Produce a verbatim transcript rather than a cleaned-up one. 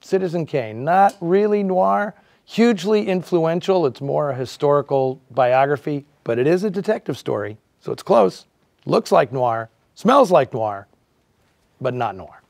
Citizen Kane. Not really noir, hugely influential. It's more a historical biography, but it is a detective story, so it's close. Looks like noir, smells like noir, but not noir.